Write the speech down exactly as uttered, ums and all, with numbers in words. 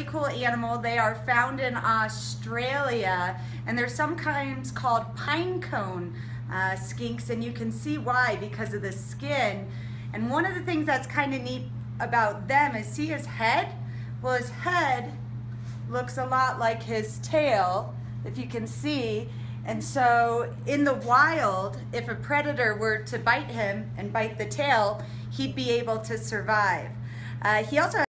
cool animal. They are found in Australia, and they're sometimes called pinecone uh, skinks, and you can see why, because of the skin. And one of the things that's kind of neat about them is, see his head? Well, his head looks a lot like his tail, if you can see. And so in the wild, if a predator were to bite him and bite the tail, he'd be able to survive. Uh, he also